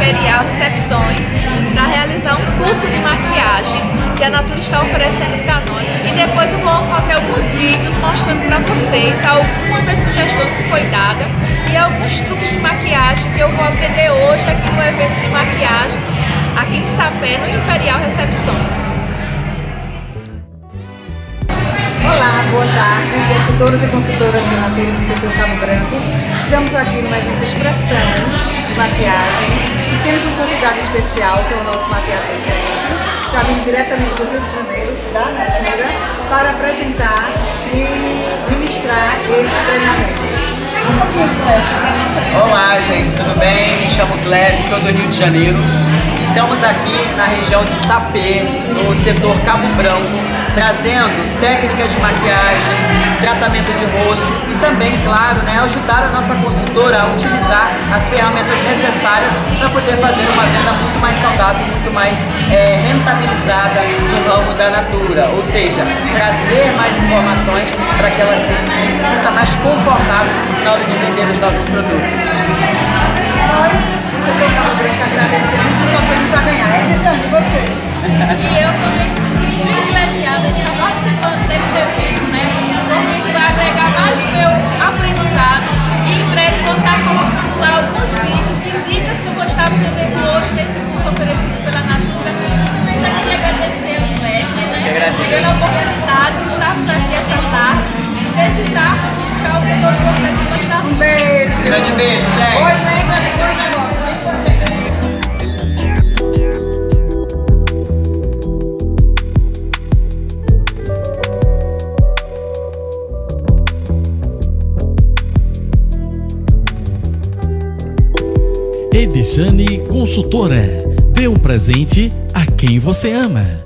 Imperial Recepções para realizar um curso de maquiagem que a Natura está oferecendo para nós. E depois eu vou fazer alguns vídeos mostrando para vocês algumas das sugestões que foi dada e alguns truques de maquiagem que eu vou aprender hoje aqui no evento de maquiagem aqui em Sapé, no Imperial Recepções. Olá, boa tarde, consultoras e consultoras da Natura do setor Cabo Branco. Estamos aqui numa evento de expressão de maquiagem e temos um convidado especial, que é o nosso maquiador Clécio. Está vindo diretamente do Rio de Janeiro, da Natura, para apresentar e ministrar esse treinamento. Um pouquinho, Clécio, para a nossa... Olá, gente, tudo bem? Me chamo Clécio, sou do Rio de Janeiro. Estamos aqui na região de Sapé, no setor Cabo Branco, trazendo técnicas de maquiagem, tratamento de rosto e também, claro, ajudar a nossa consultora a utilizar as ferramentas necessárias para poder fazer uma venda muito mais saudável, muito mais rentabilizada no ramo da Natura, ou seja, trazer mais informações para que ela se sinta mais confortável na hora de vender os nossos produtos. Nós, do setor Cabo Branco, agradecemos e só temos a ganhar. Edjane, e você? E eu também me sinto privilegiada de estar participando deste evento, porque isso vai agregar mais o meu aprendizado e em breve vou estar colocando lá alguns vídeos de dicas que eu vou estar aprendendo hoje nesse curso oferecido pela Natura. Também já queria agradecer ao Clécio, pela oportunidade de estarmos aqui essa tarde e desde já, tchau para todos vocês que vão estar assistindo. Um beijo! Grande beijo, gente! Hoje vem com esse negócio, vem com você! Edjane Consultora, dê um presente a quem você ama.